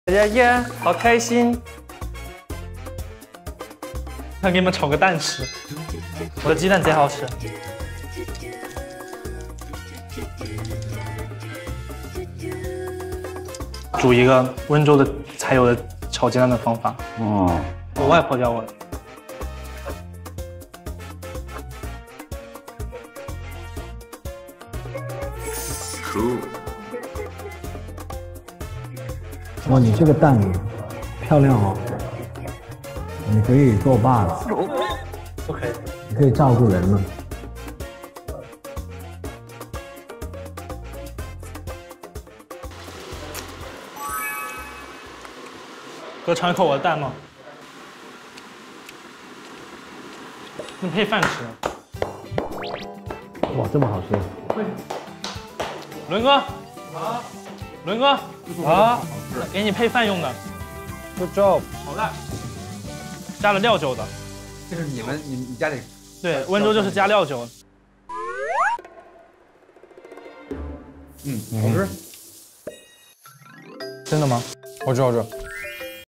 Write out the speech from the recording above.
耶耶，好开心！想给你们炒个蛋吃，我的鸡蛋贼好吃。煮一个温州的才有的炒鸡蛋的方法。哦，我外婆教我的。 哇，你这个蛋漂亮哦，你可以做爸了。 不可以。 你可以照顾人了。 给我尝一口我的蛋吗？你配饭吃。 哇，这么好吃！ 伦哥，啊，伦哥，啊，给你配饭用的。Good job， 好辣，加了料酒的。 这是你家里？ 对，温州就是加料酒。 好吃。 真的吗？ 好吃好吃。